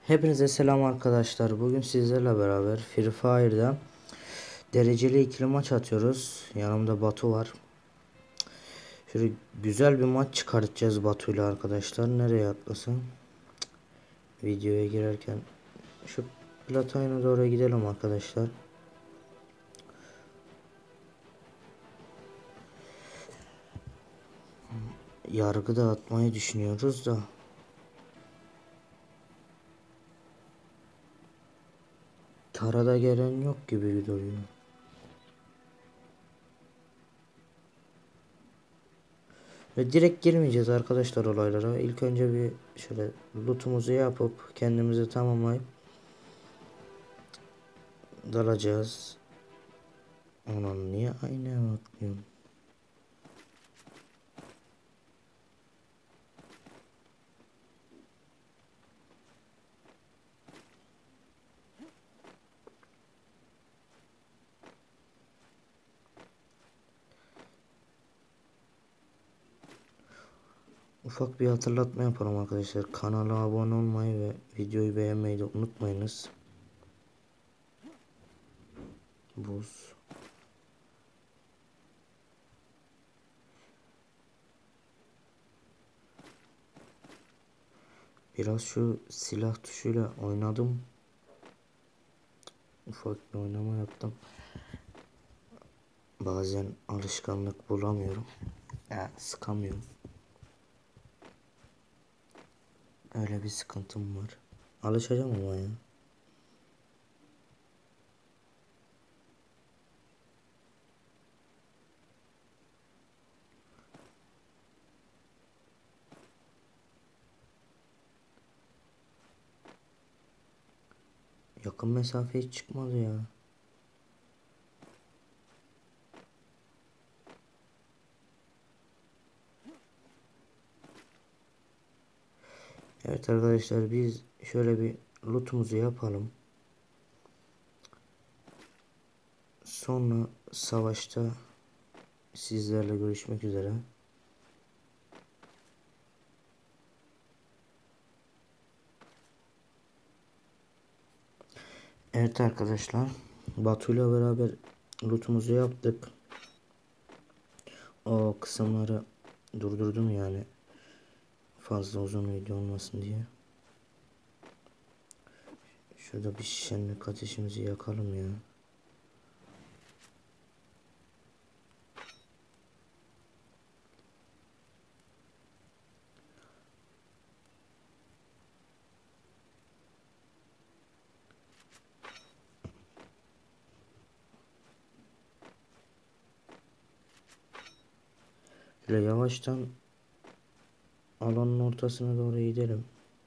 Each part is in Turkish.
Hepinize selam arkadaşlar. Bugün sizlerle beraber Free Fire'da dereceli ikili maç atıyoruz. Yanımda Batu var. Şöyle güzel bir maç çıkartacağız Batu ile arkadaşlar. Nereye atlasın? Videoya girerken şu Platayına doğru gidelim arkadaşlar. Yargı da atmayı düşünüyoruz da. Tarada gelen yok gibi duruyor. Ve direkt girmeyeceğiz arkadaşlar olaylara. İlk önce bir şöyle lootumuzu yapıp kendimizi tamamlayıp dalacağız. Aman niye aynaya atlıyorum? Ufak bir hatırlatma yapalım arkadaşlar. Kanala abone olmayı ve videoyu beğenmeyi de unutmayınız. Buz. Biraz şu silah tuşuyla oynadım. Ufak bir oynama yaptım. Bazen alışkanlık bulamıyorum. Sıkamıyorum. Öyle bir sıkıntım var. Alışacağım ama ya. Yakın mesafe hiç çıkmadı ya. Evet arkadaşlar, biz şöyle bir lootumuzu yapalım. Sonra savaşta sizlerle görüşmek üzere. Evet arkadaşlar, Batu ile beraber lootumuzu yaptık. O kısımları durdurdum yani, fazla uzun video olmasın diye. Şurada bir şenlik ateşimizi yakalım ya. Şöyle yavaştan alanın ortasına doğru gidelim.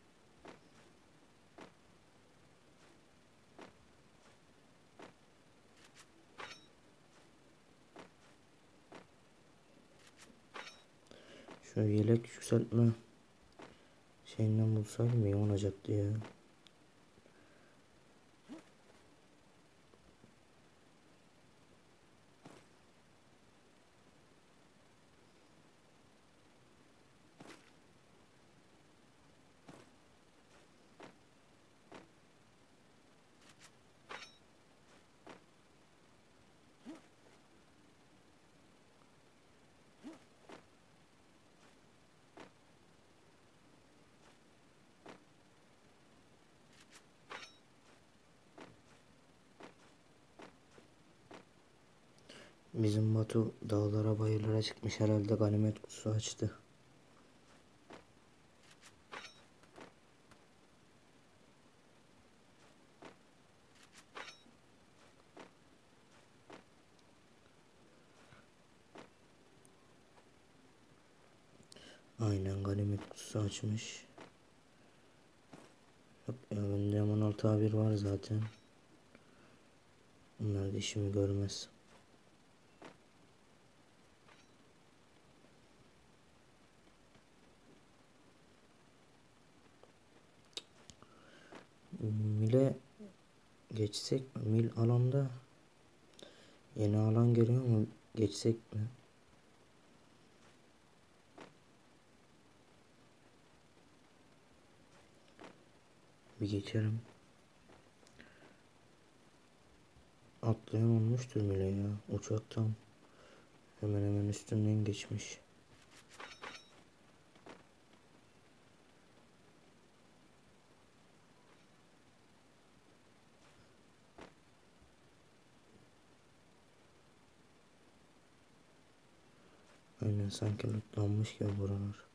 Şu yelek yükseltme şeyinden bulsaydım iyi olacaktı ya. Bizim Batu dağlara bayırlara çıkmış, herhalde ganimet kutusu açtı. Aynen, ganimet kutusu açmış. Yok ya, bende M16A1 var zaten. Bunlar da işimi görmez. Mil'e geçsek mi? Mil alanda yeni alan geliyor mu? Geçsek mi? bir geçerim. Atlayan olmuştur bile ya. Uçaktan hemen hemen üstünden geçmiş. Aynen sanki lootlanmış gibi buralar.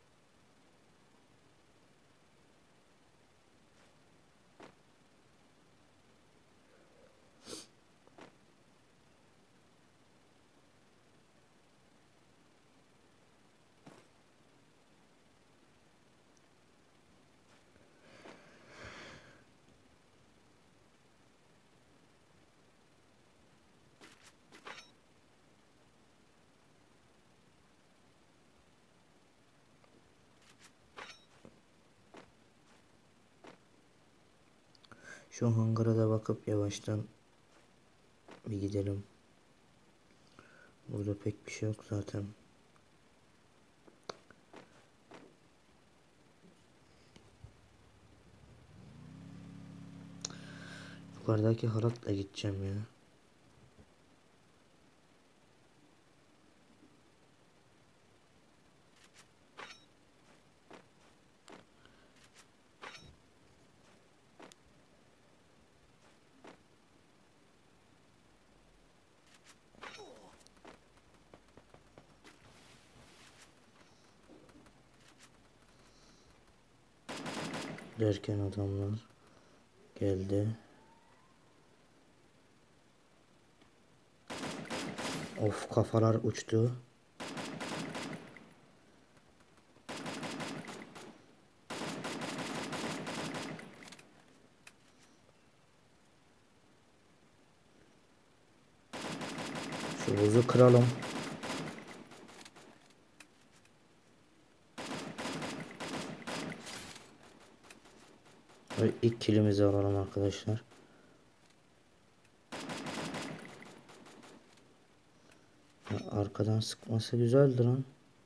Şu hangara da bakıp yavaştan bir gidelim. Burada pek bir şey yok zaten. Yukarıdaki halatla gideceğim ya. Derken adamlar geldi. Of, kafalar uçtu. Şu buzu kıralım. Ve ilk kilimizi alalım arkadaşlar. Ya arkadan sıkması güzeldi lan.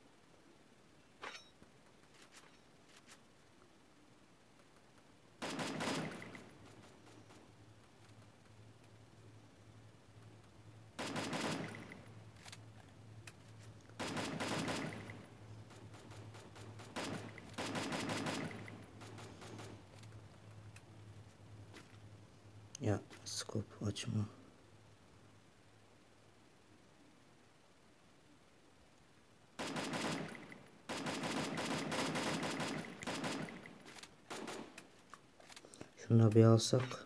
Ya scope açma. Şunu da bir alsak.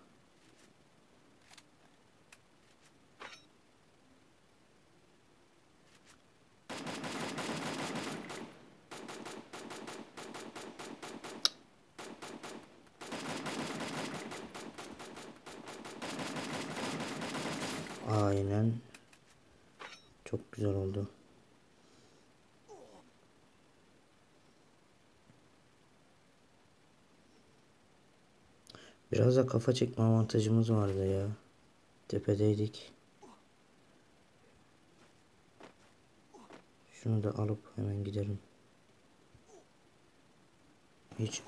Aynen. Çok güzel oldu. Biraz da kafa çekme avantajımız vardı ya. Tepedeydik. Şunu da alıp hemen gidelim. Hiç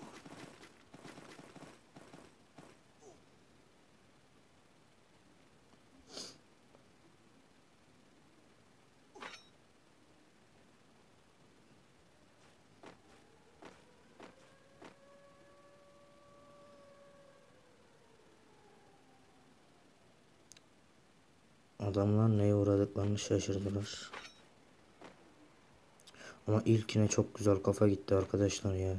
adamlar neye uğradıklarını şaşırdılar. Ama ilkine çok güzel kafa gitti arkadaşlar ya.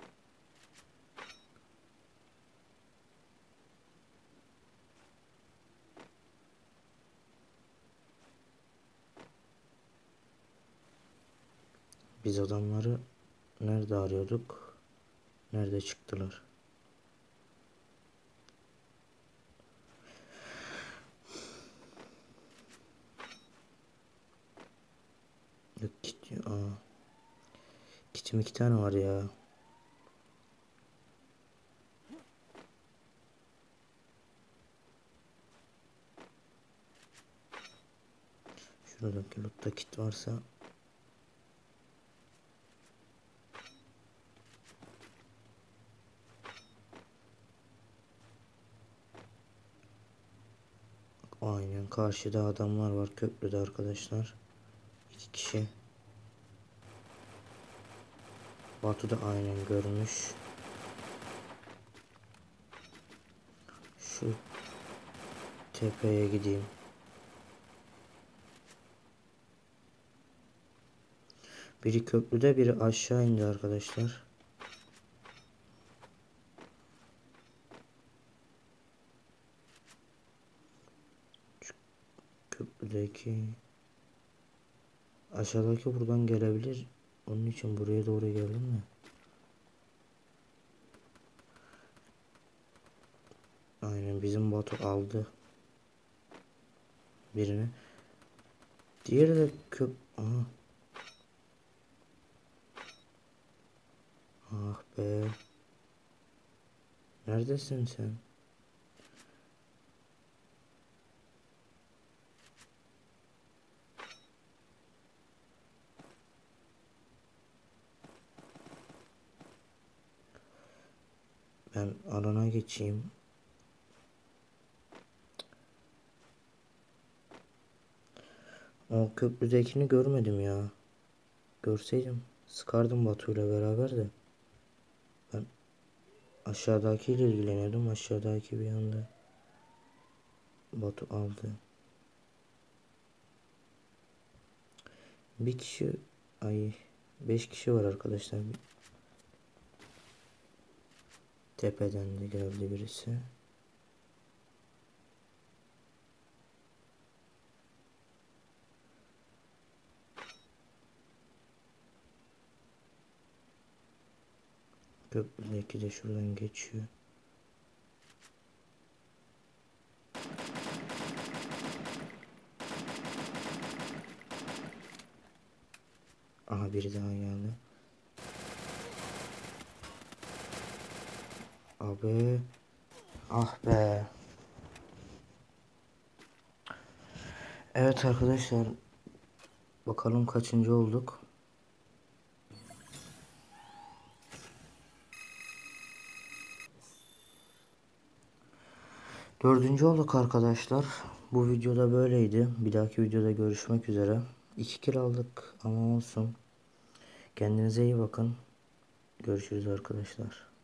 Biz adamları nerede arıyorduk? Nerede çıktılar? Yok kit. Aa. Kitim 2 tane var ya. Şuradaki lootta kit varsa. Aynen, karşıda adamlar var köprüde arkadaşlar. 2 kişi. Batu da aynen görmüş. Şu tepeye gideyim. Biri köprüde, biri aşağı indi arkadaşlar. Şu köprüdeki, aşağıdaki buradan gelebilir. Onun için buraya doğru geldim mi? Aynen, bizim Batu aldı birini. Diğeri de aha. Ah be. Neredesin sen? Ben alana geçeyim. O köprüdekini görmedim ya. Görseydim sıkardım Batu'yla beraber de. Ben aşağıdakiyle ilgileniyordum. Aşağıdaki bir anda Batu aldı. Bir kişi, ay, 5 kişi var arkadaşlar. Tepeden de geldi birisi. Köprüdeki de şuradan geçiyor. Aha, biri daha geldi. Abi. Ah be. Evet arkadaşlar. Bakalım kaçıncı olduk. Dördüncü olduk arkadaşlar. Bu videoda böyleydi. Bir dahaki videoda görüşmek üzere. 2 kill aldık ama olsun. Kendinize iyi bakın. Görüşürüz arkadaşlar.